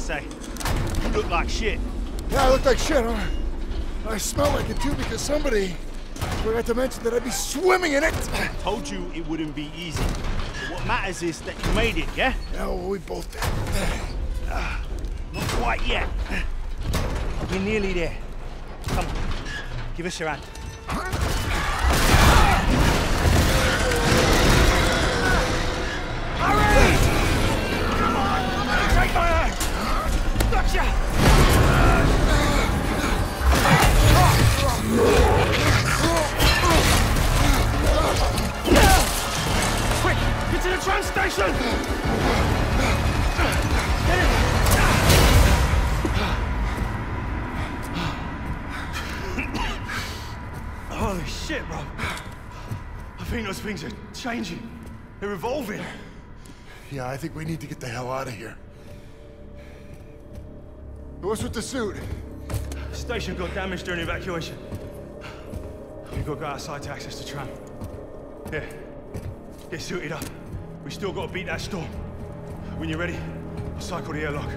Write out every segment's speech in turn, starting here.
say. You look like shit. Yeah, I look like shit, huh? I smell like it too because somebody forgot to mention that I'd be swimming in it. Told you it wouldn't be easy. But what matters is that you made it, yeah? Yeah, well, we both did. Not quite yet. We're nearly there. Come on, give us your hand. Hurry! Come on! Take my hand! Gotcha! Quick! Get to the train station! Get it! Holy shit, bro. I think those things are changing. They're evolving. Yeah, I think we need to get the hell out of here. What's with the suit? The station got damaged during evacuation. We've got to go outside to access the tram. Yeah. Get suited up. We still got to beat that storm. When you're ready, I'll cycle the airlock.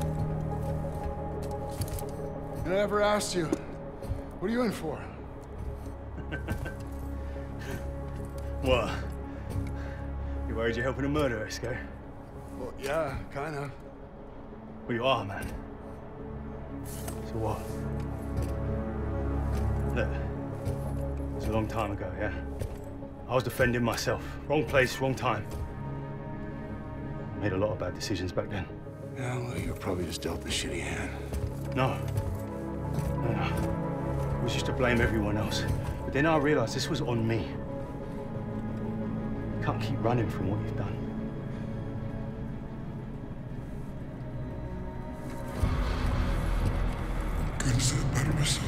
I never asked you. What are you in for? What? You worried you're helping a murderer, Esco? Well, yeah, kinda. Well, you are, man. So what? Look, it was a long time ago, yeah? I was defending myself. Wrong place, wrong time. I made a lot of bad decisions back then. Yeah, well, you were probably just dealt a shitty hand. No. No. It was just to blame everyone else. But then I realized this was on me. You can't keep running from what you've done. Couldn't say it better myself.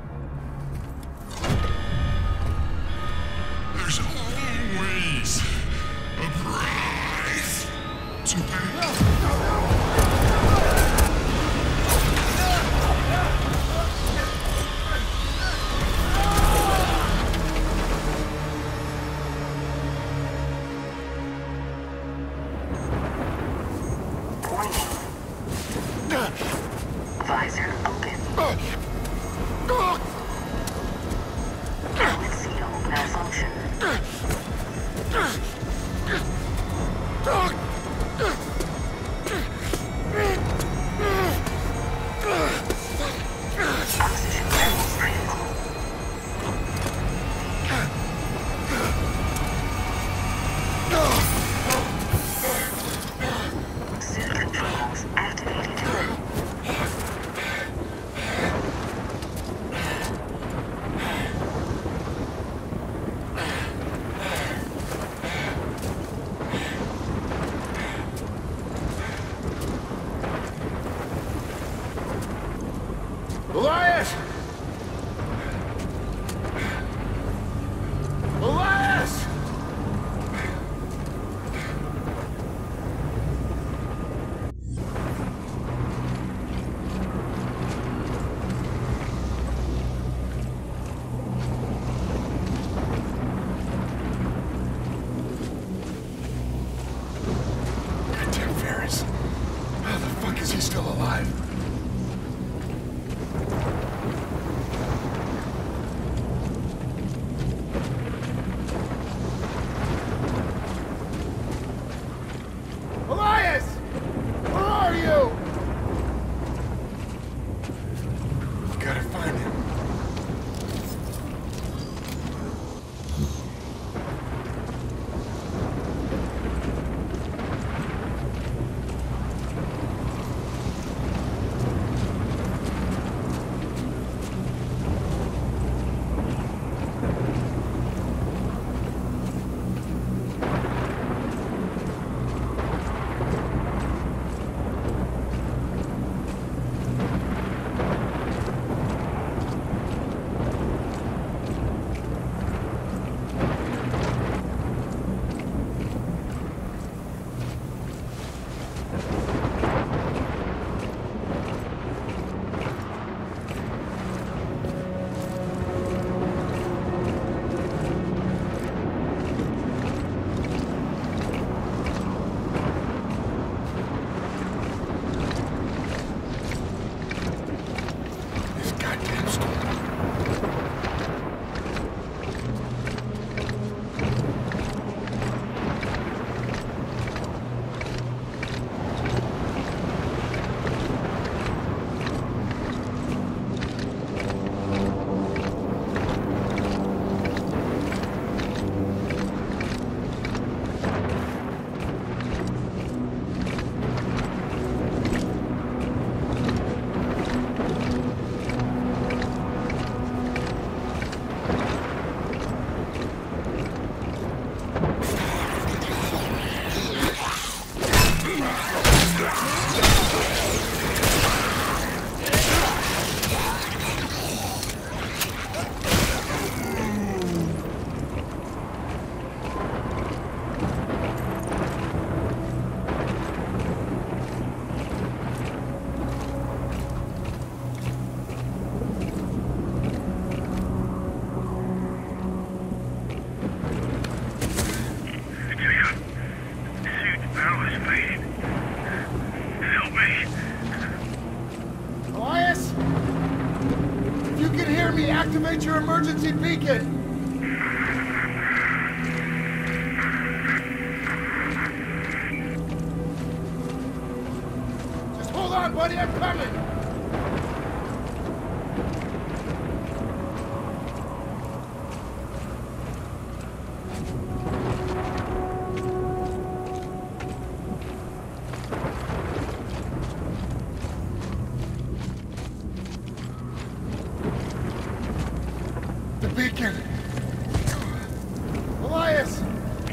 There's always a price to pay. Visor open. Seal malfunction. get your emergency beacon! Just hold on, buddy, I'm coming! The beacon! Elias!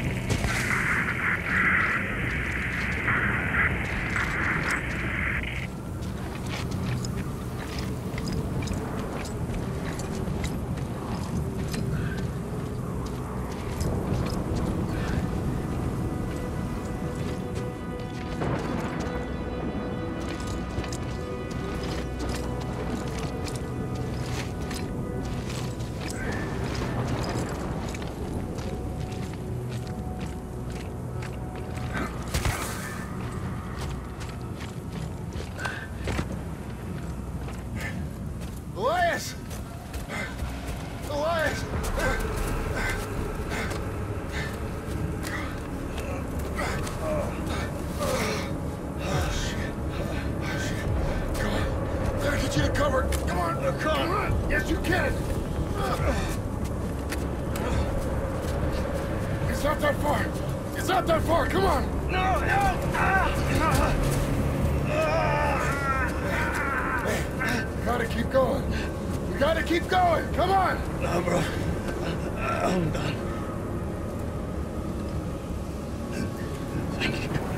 Elias! Elias! Come on. Gotta get you to cover. Come on. Come on. Yes, you can. It's not that far. It's not that far. Come on. No, Hey, gotta keep going. We gotta keep going. Come on. No, bro. I'm done. Thank you.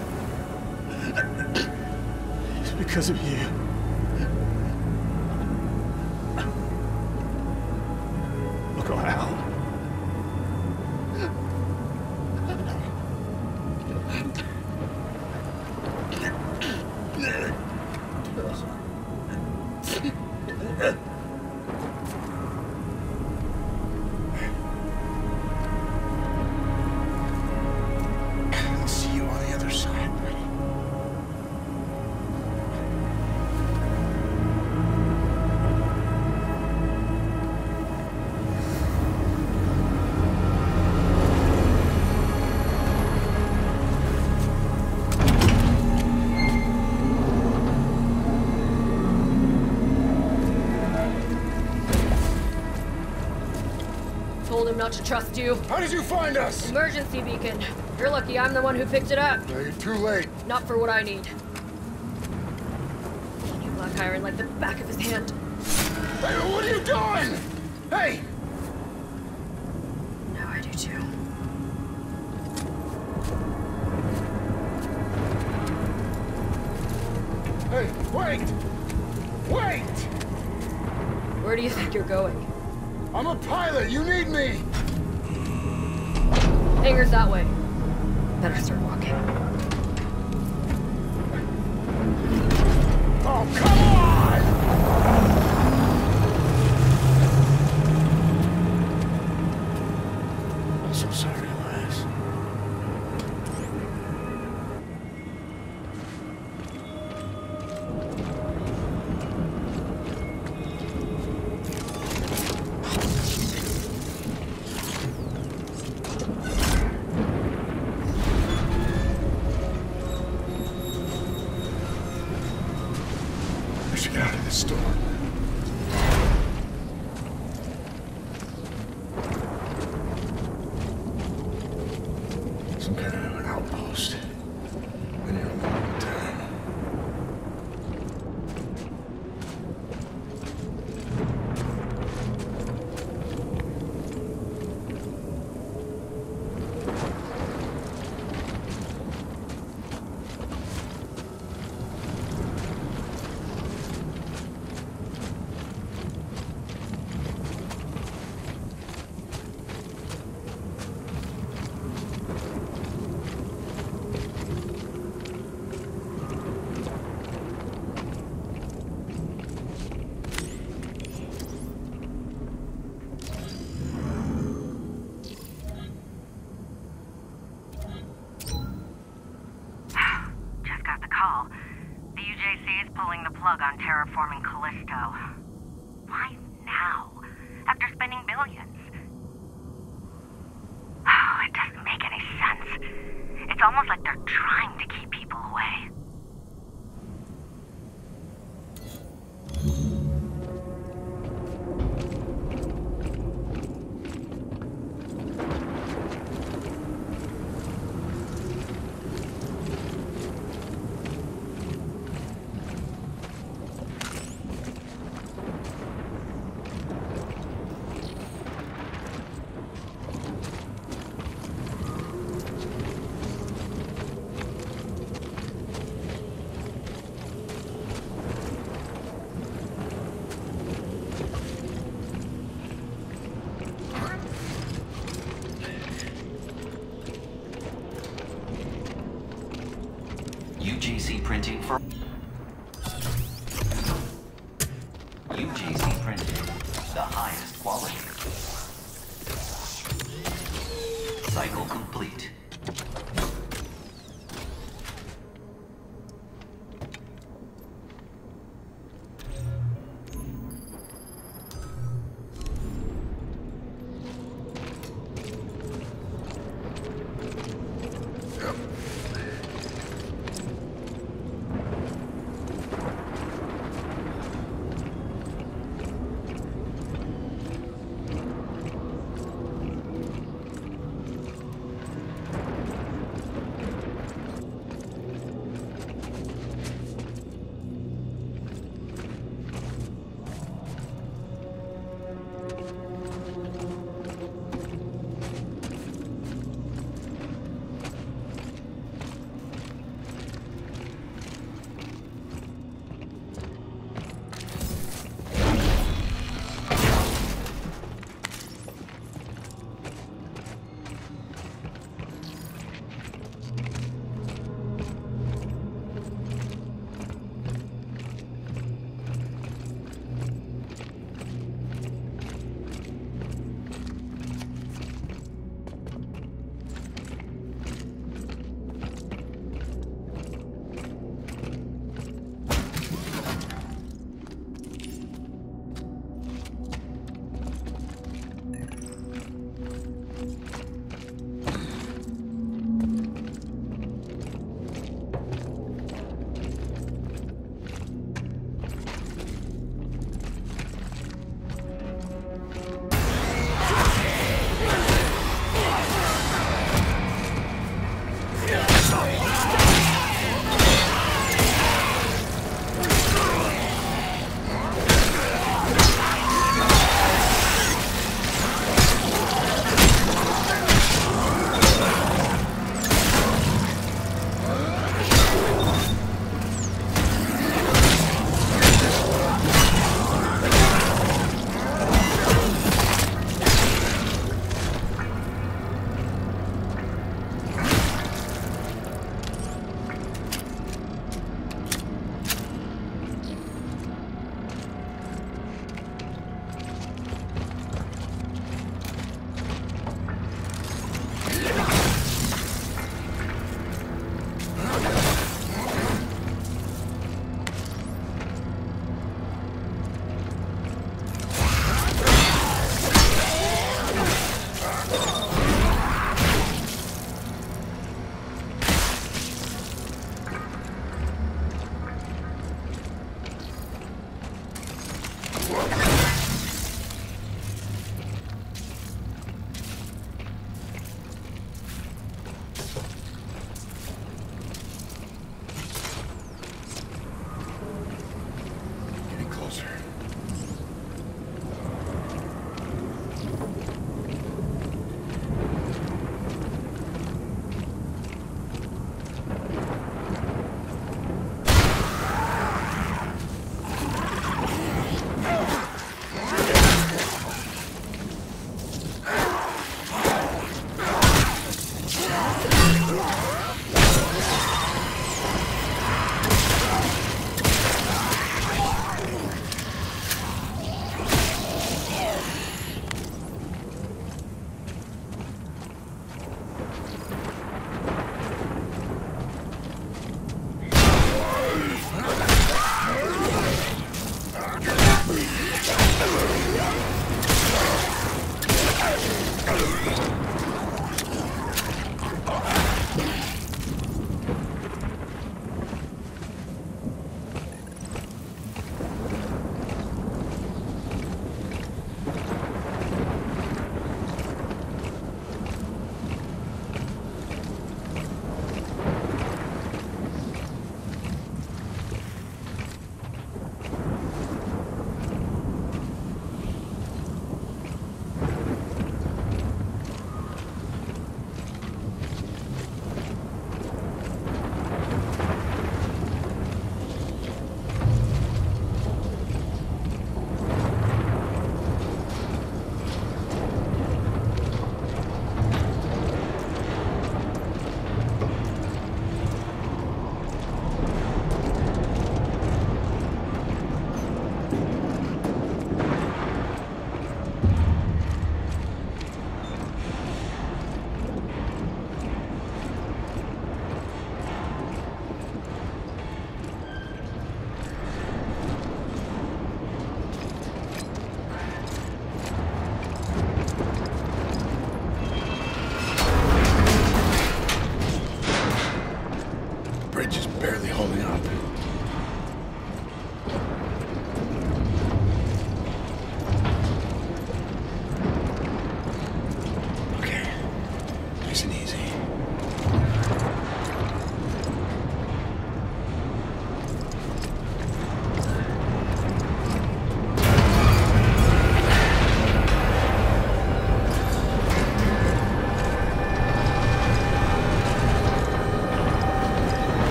It's because of you. Look at Al. I'll see you on the other side, buddy. Told him not to trust you. How did you find us? Emergency beacon. You're lucky I'm the one who picked it up. No, you're too late. Not for what I need. He knew Black Iron like the back of his hand. Hey, what are you doing? Hey! Now I do too. Hey, wait! Wait! Where do you think you're going? I'm a pilot. You need me. Hangar's that way. Better start walking. Oh, come on! I'm so sorry, Elias. We should get out of this storm. Some kind of an outpost. Been here a long time. pulling the plug on terraforming Callisto. Why now? After spending It's almost like they're trying to keep people away. UGC printing for UGC printing, the highest quality. Cycle complete.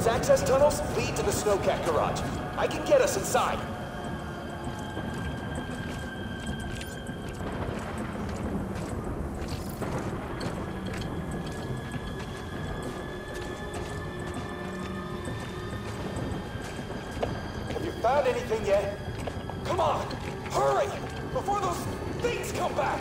Those access tunnels lead to the Snowcat garage. I can get us inside. Have you found anything yet? Come on, hurry! Before those things come back!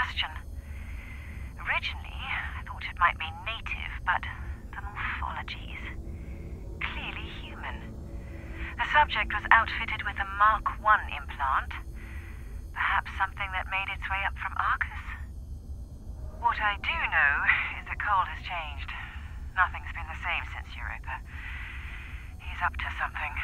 combustion. Originally, I thought it might be native, but the morphologies. Clearly human. The subject was outfitted with a Mark I implant. Perhaps something that made its way up from Arcus. What I do know is that Cole has changed. Nothing's been the same since Europa. He's up to something.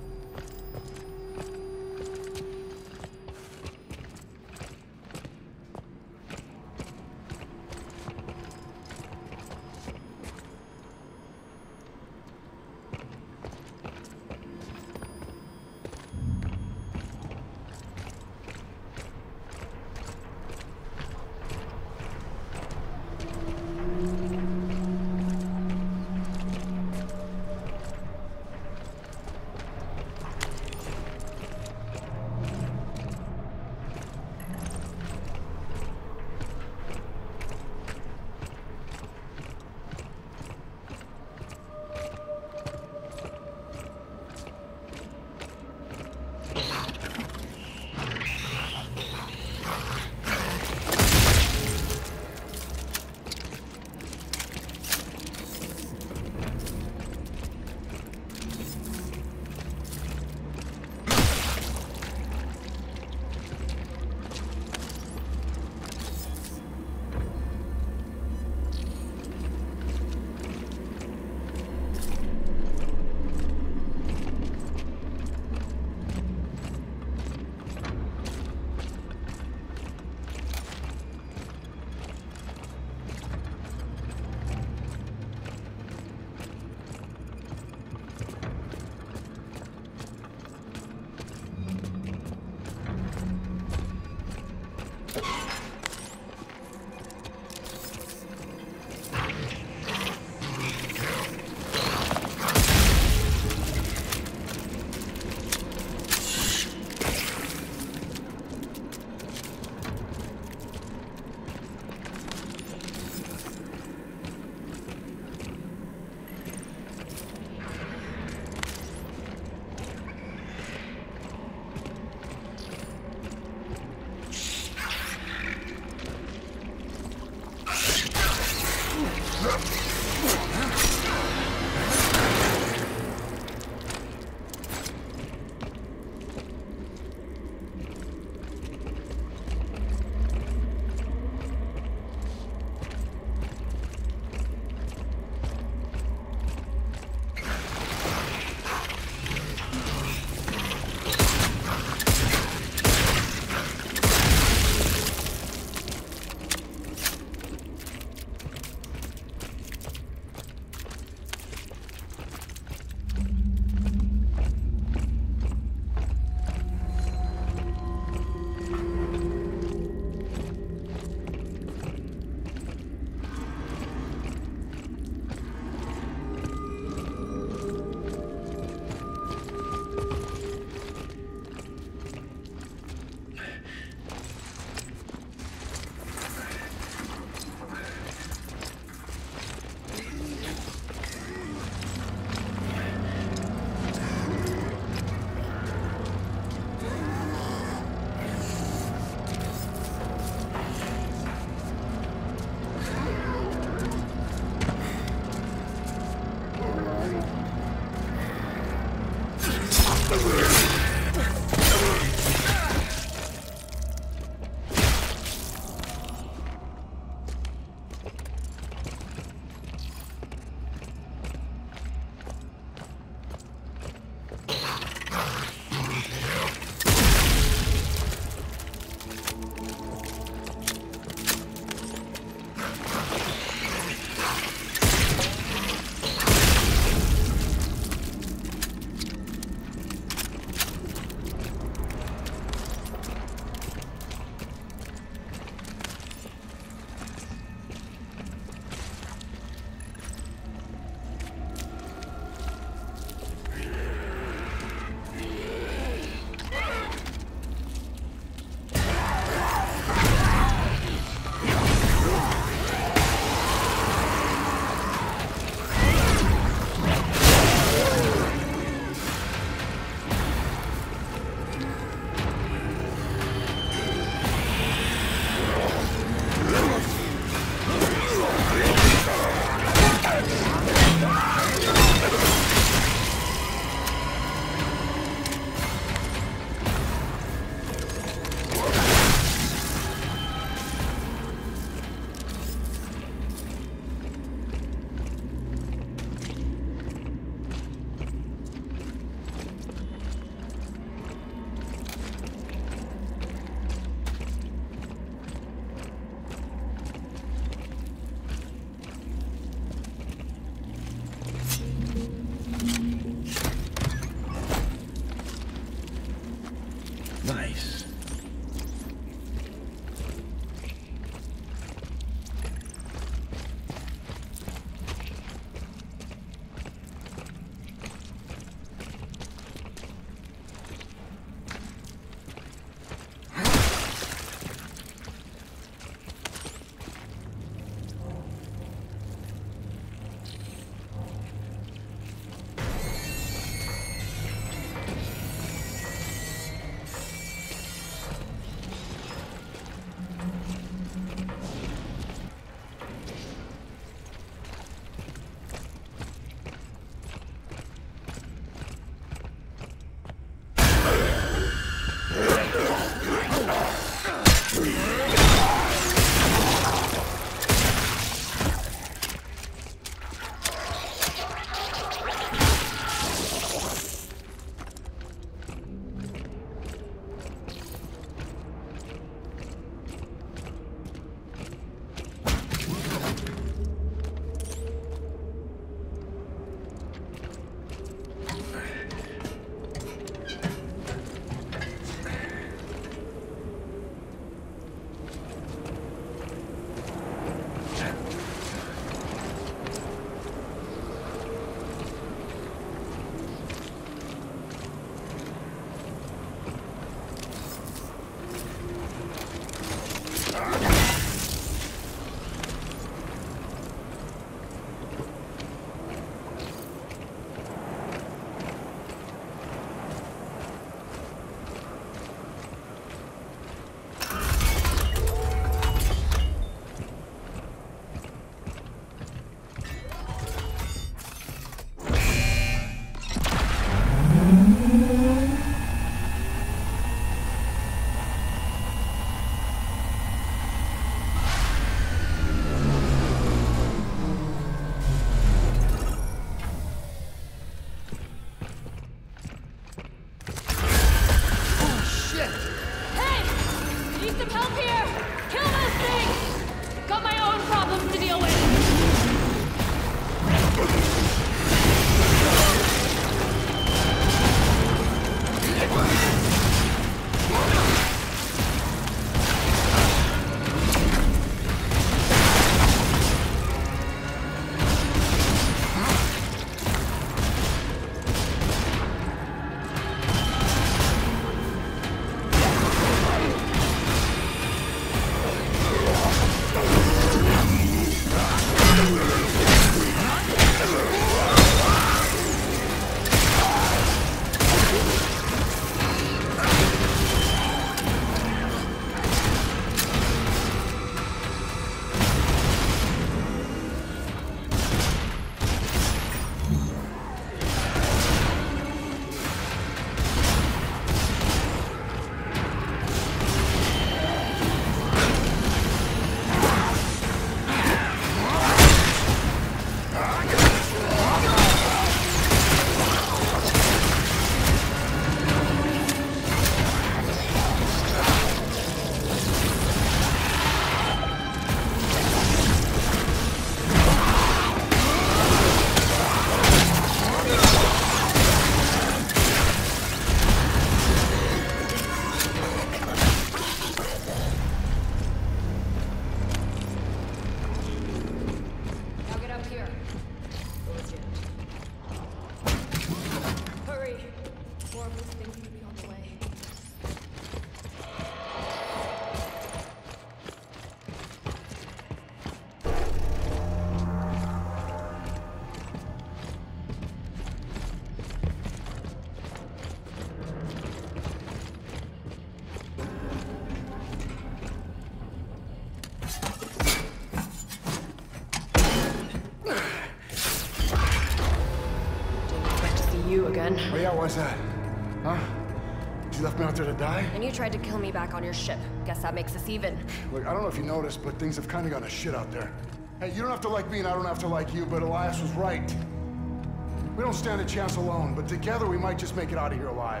again. Oh yeah, why's that? Huh? You left me out there to die? And you tried to kill me back on your ship. Guess that makes us even. Look, I don't know if you noticed, but things have kind of gone to shit out there. Hey, you don't have to like me and I don't have to like you, but Elias was right. We don't stand a chance alone, but together we might just make it out of here alive.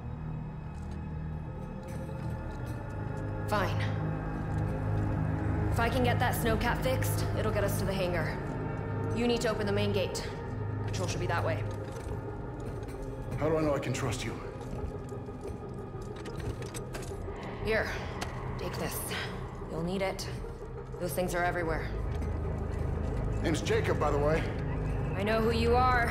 Fine. If I can get that snowcat fixed, it'll get us to the hangar. You need to open the main gate. Control should be that way. How do I know I can trust you? Here, take this. You'll need it. Those things are everywhere. Name's Jacob, by the way. I know who you are.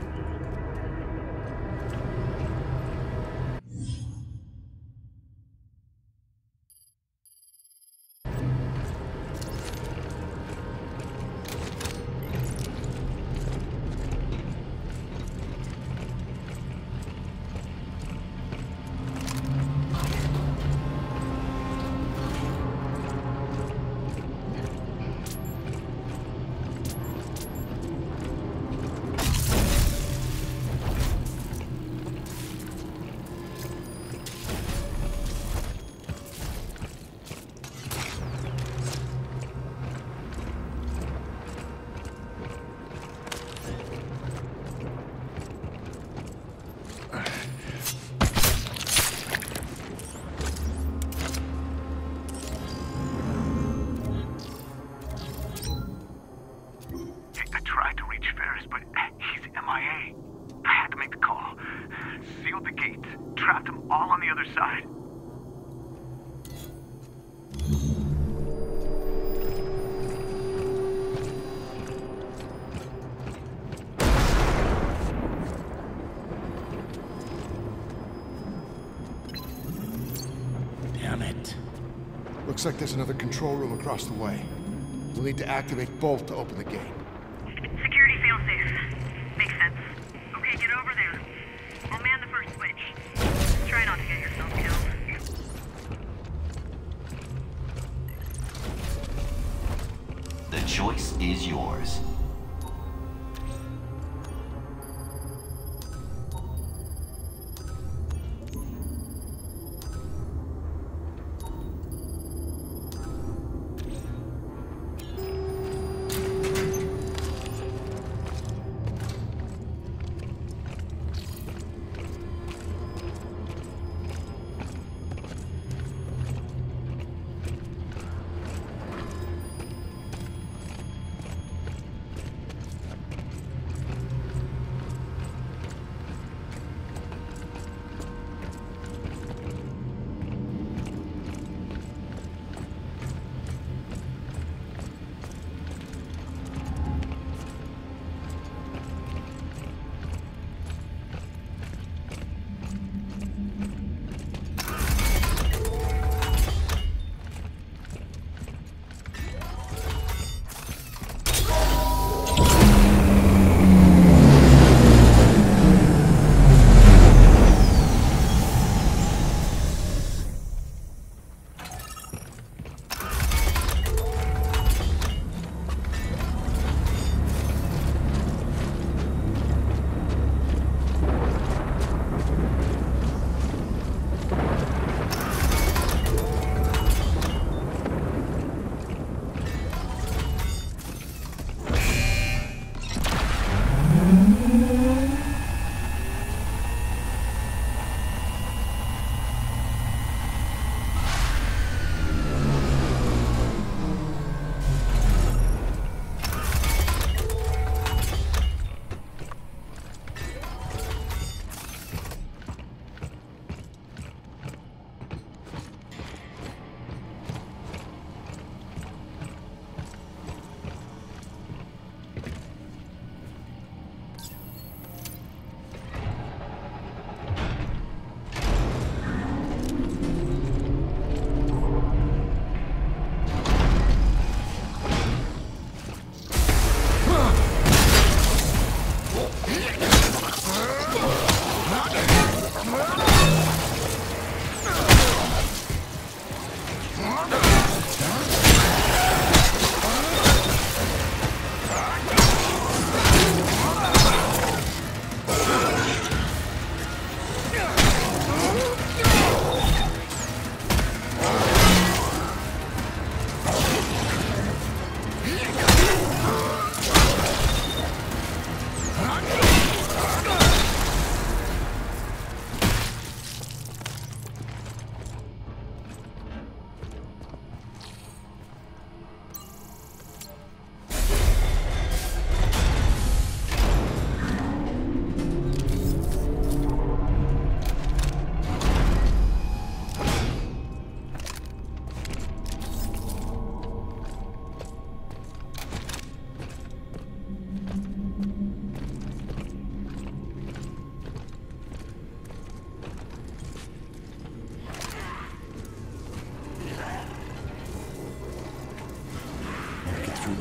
Looks like there's another control room across the way. We'll need to activate both to open the gate. Security failsafe. Makes sense. Okay, get over there. I'll man the first switch. Try not to get yourself killed. The choice is yours.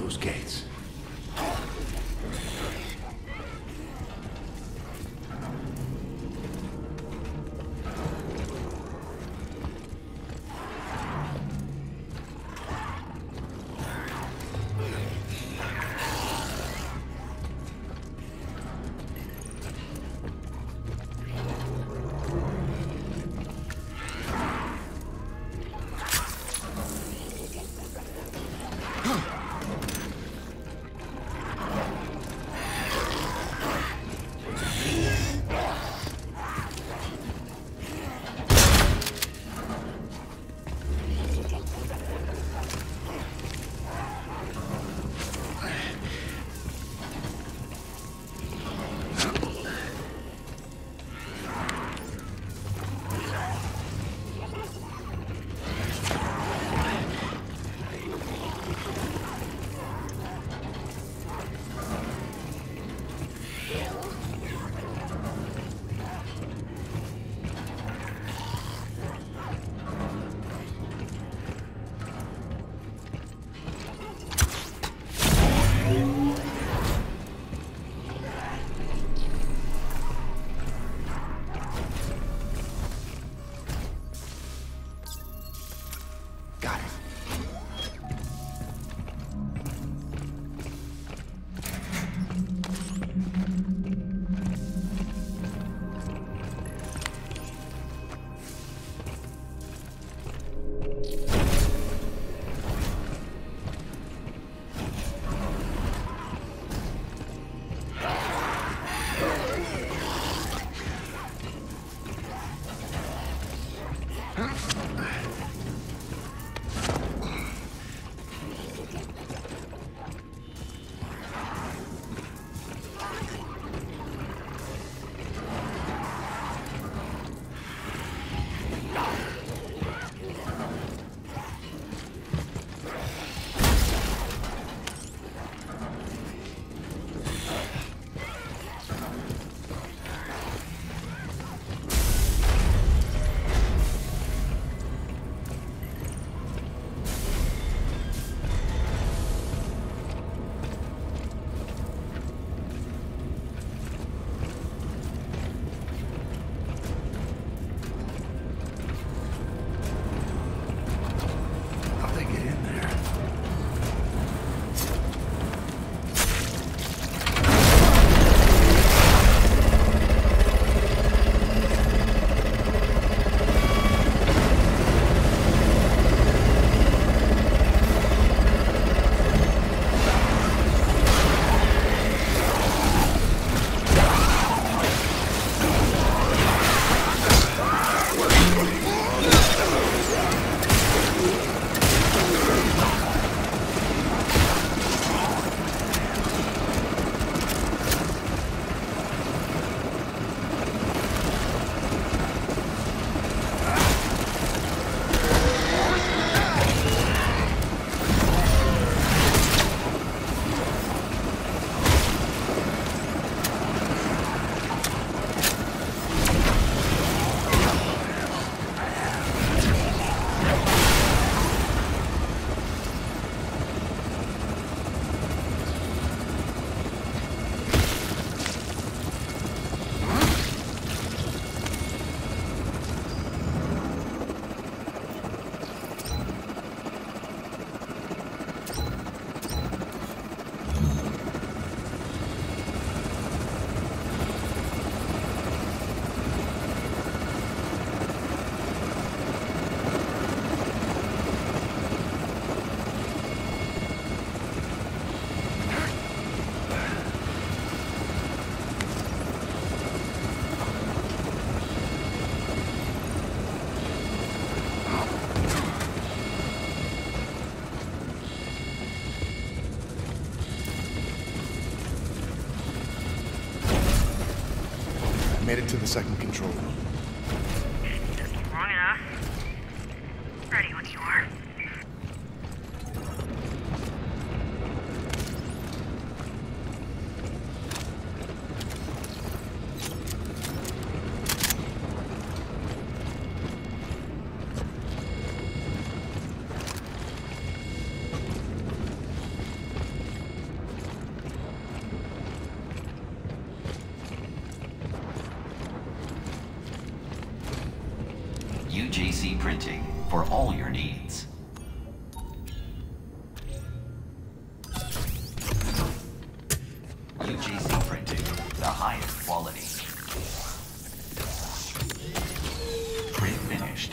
those gates. Made it to the second control room. Long enough. Ready when you are. UJC Printing for all your needs. UJC Printing, the highest quality. Print finished.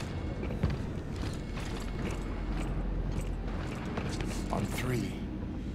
On 3.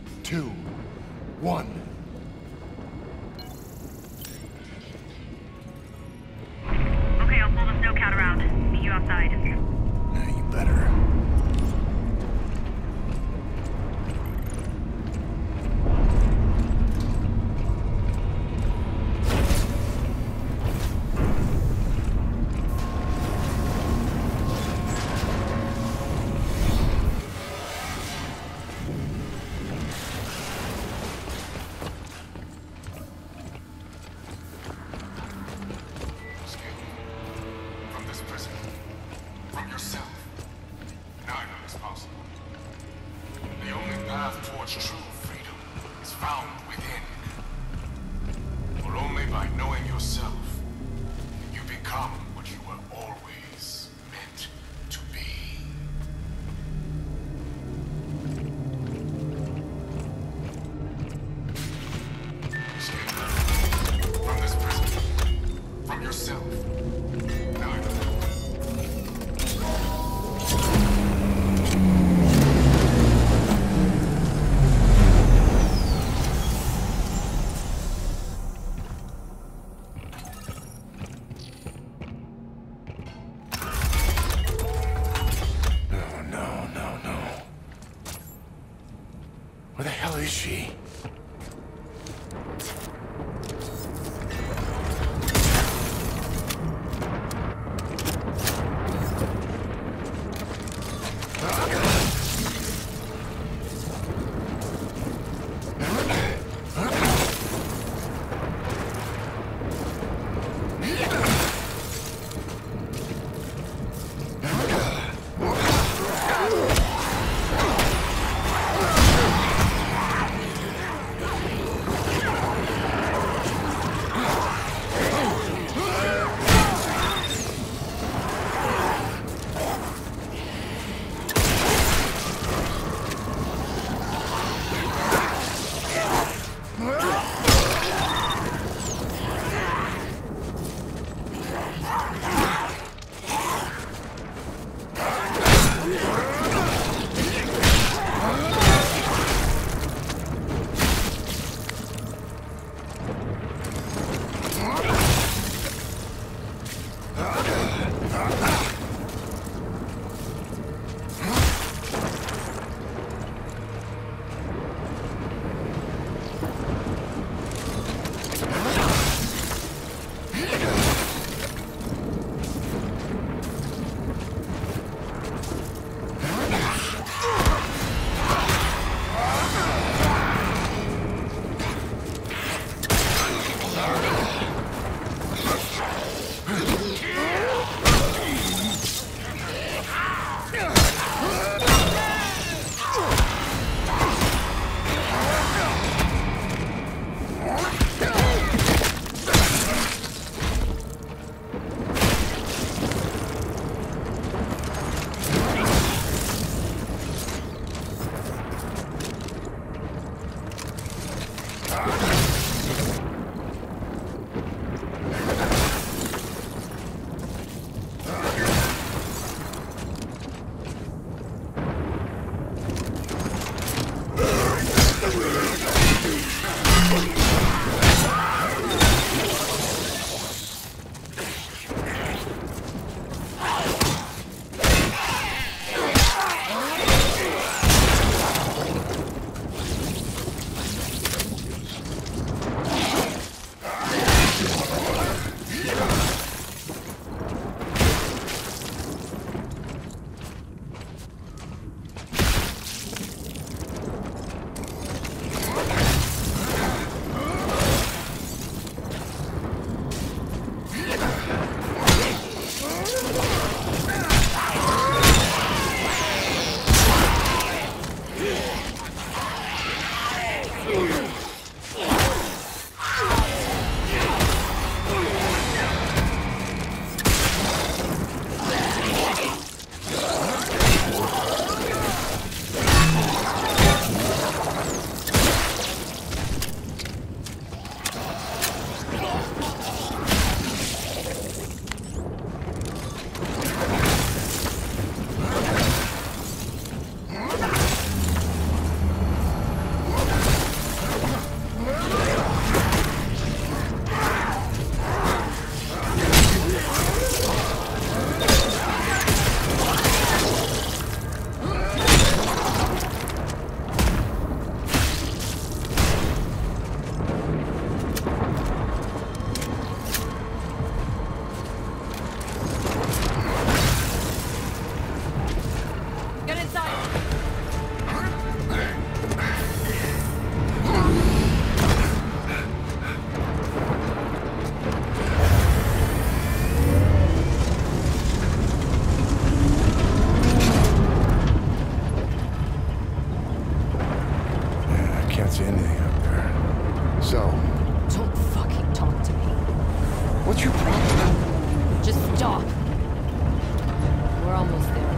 What's your problem? Just stop. We're almost there.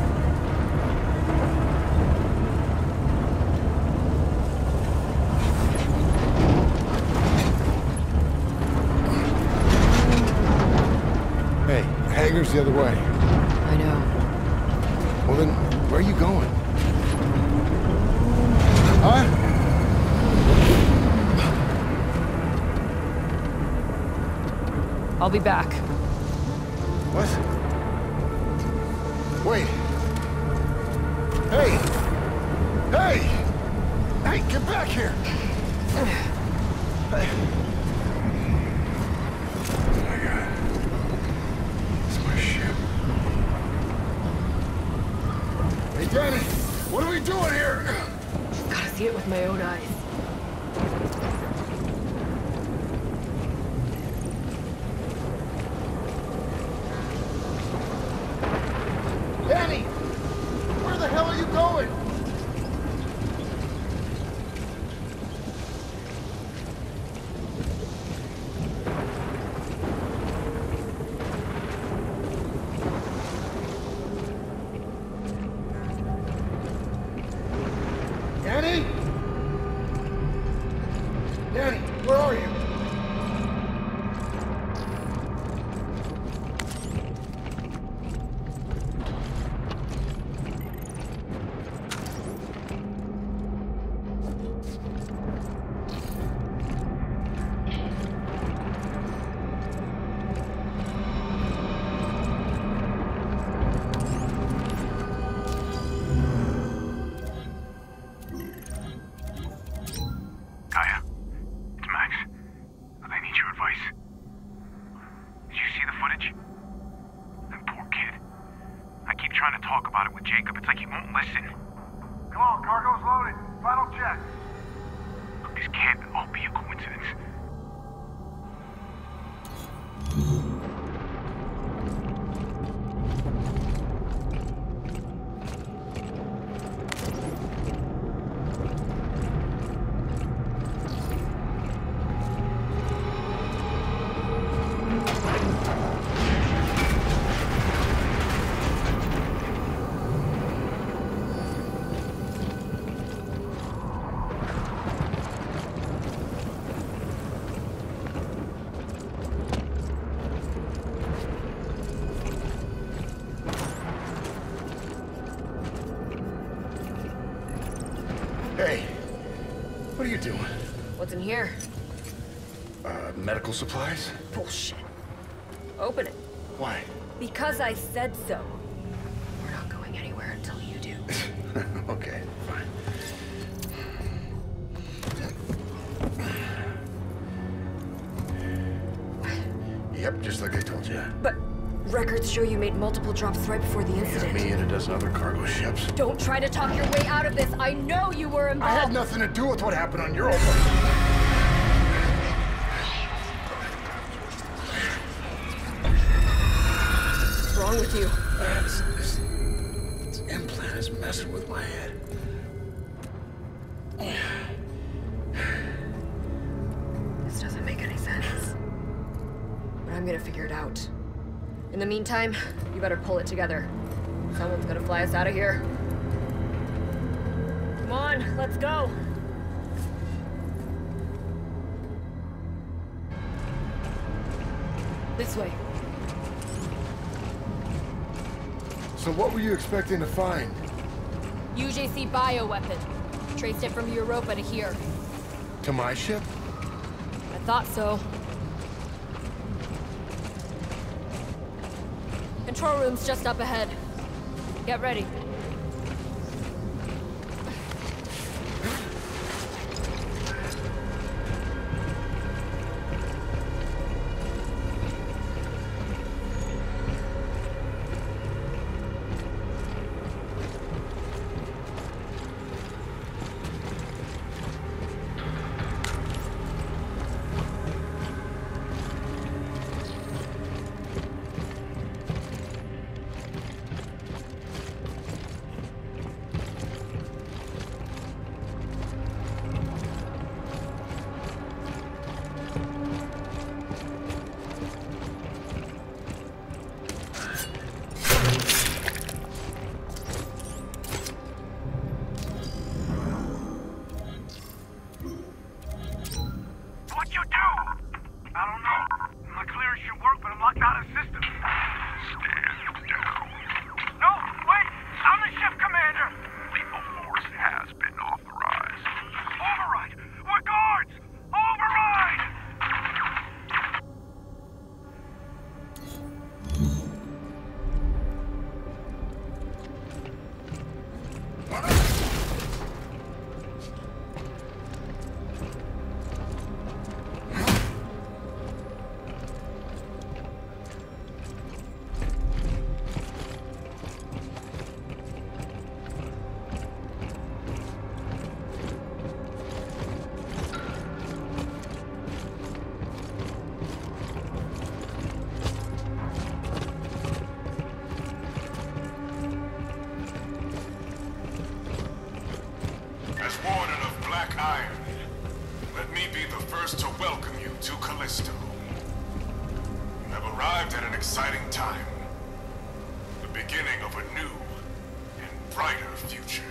Hey, hangar's the other way. I know. Well then, where are you going? Huh? I'll be back. What? Wait. Hey! Hey! Hey, get back here! Hey. Oh my God. It's my ship. Hey, Danny! What are we doing here? Gotta see it with my own eyes. Danny! Where the hell are you going? Danny? Danny, where are you? Kaya, it's Max. I need your advice. Did you see the footage? That poor kid. I keep trying to talk about it with Jacob. It's like he won't listen. Come on, cargo's loaded. Final check. Look, this can't all be a coincidence. Hey, what are you doing? What's in here? Medical supplies? Bullshit. Open it. Why? Because I said so. We're not going anywhere until you do. Okay, fine. Yep, just like I told you. But records show you made multiple drops right before the incident. Me and a dozen other cargo ships. Don't try to talk your way out of this. I know you were involved. I had nothing to do with what happened on Europa. What's wrong with you? This implant is messing with my head. This doesn't make any sense. But I'm gonna figure it out. In the meantime, you better pull it together. Someone's gonna fly us out of here. Come on, let's go. This way. So what were you expecting to find? UJC bioweapon. Traced it from Europa to here. To my ship? I thought so. Control room's just up ahead. Get ready. Callisto. You have arrived at an exciting time. The beginning of a new and brighter future.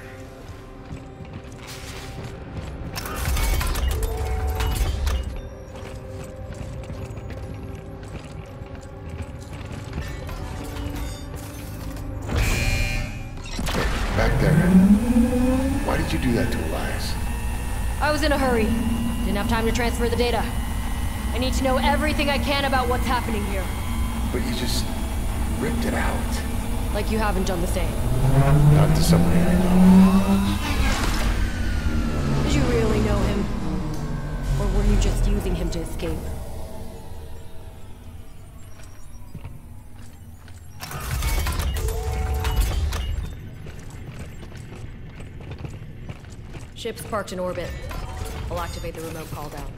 Back there. Why did you do that to Elias? I was in a hurry. Didn't have time to transfer the data. I need to know everything I can about what's happening here. But you just ripped it out. Like you haven't done the same. Not to somebody I know. Did you really know him? Or were you just using him to escape? Ship's parked in orbit. I'll activate the remote call down.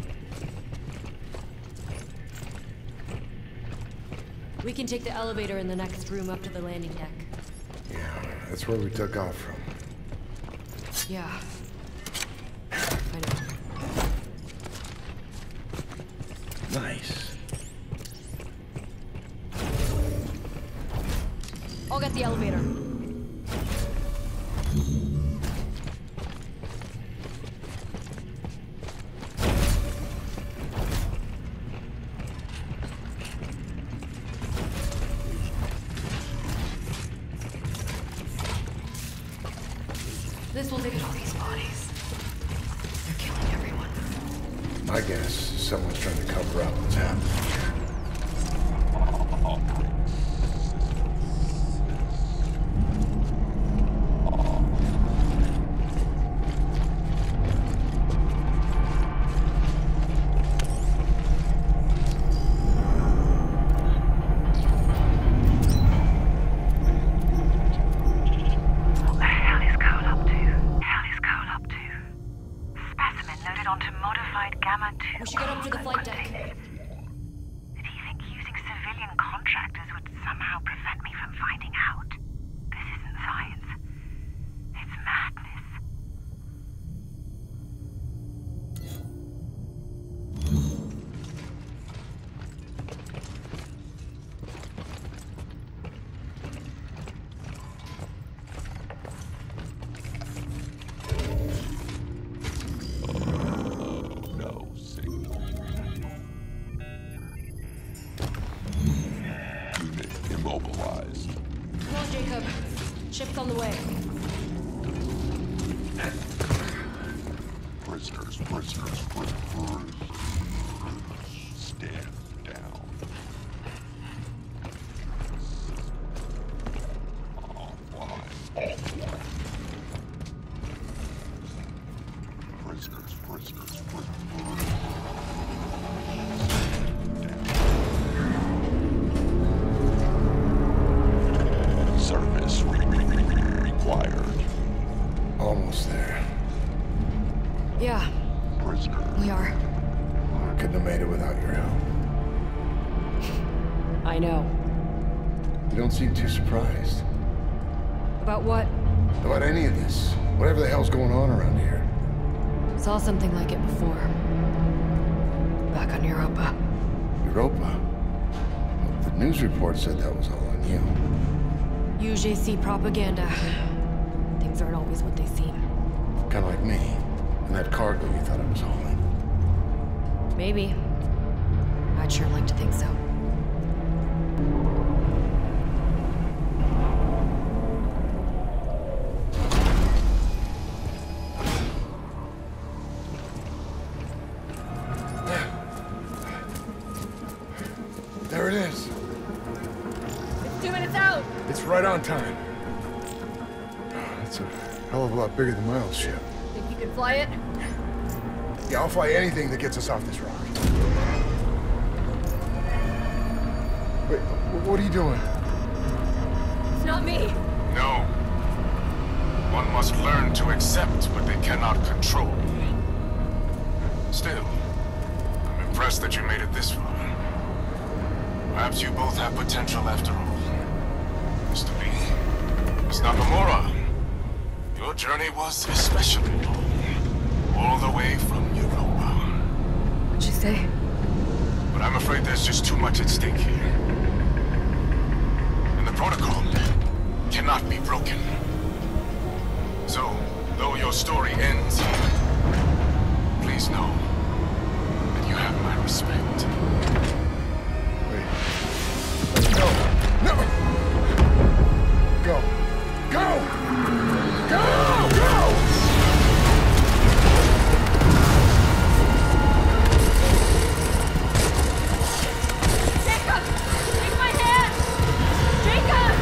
We can take the elevator in the next room up to the landing deck. Yeah, that's where we took off from. Yeah. I know. Nice. I'll get the elevator. This will take all these bodies. They're killing everyone. My guess is someone's trying to cover up what's happening here. We should get up to the flight deck. Did he think using civilian contractors would somehow prevent me from finding out? This isn't science. It's madness. Jacob. Ship's on the way. Prisoners. Stand down. Offline. Prisoners. Service required. Almost there. Yeah. Prisoner. We are. I couldn't have made it without your help. I know. You don't seem too surprised. About what? About any of this. Whatever the hell's going on around here. Saw something like it before. Back on Europa. Europa? Well, the news report said that was all on you. UJC propaganda. Things aren't always what they seem. Kind of like me. And that cargo you thought I was hauling. Maybe. I'd sure like to think so. There it is. It's 2 minutes out! It's right on time. It's a hell of a lot bigger than my old ship. Think you can fly it? Yeah, I'll fly anything that gets us off this rock. Wait, what are you doing? It's not me. No. One must learn to accept what they cannot control. Still, I'm impressed that you made it this far. Perhaps you both have potential after all. Mr. Lee, Miss Nakamura, your journey was especially long. All the way from Europa. What'd you say? But afraid there's just too much at stake here. And the protocol cannot be broken. So, though your story ends here, please know that you have my respect. Wait. No! No! Go! Go! Go! Go! Jacob! Take my hand! Jacob!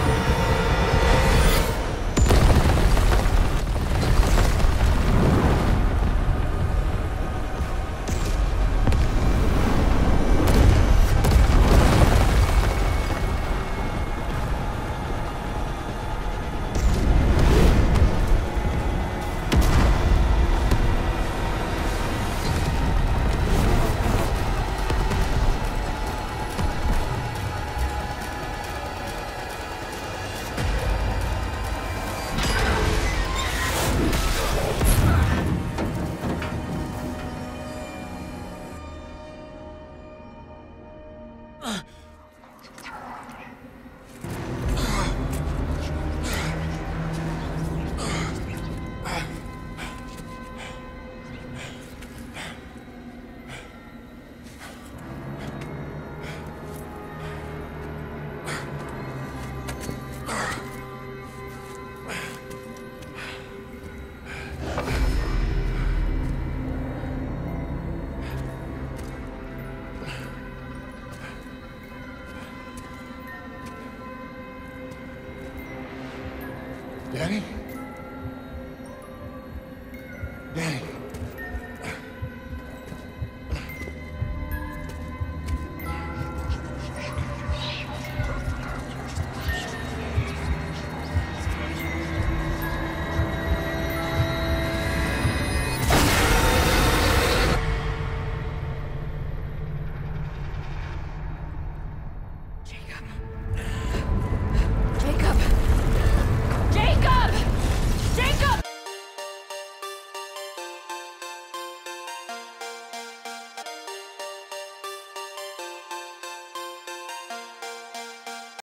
Danny?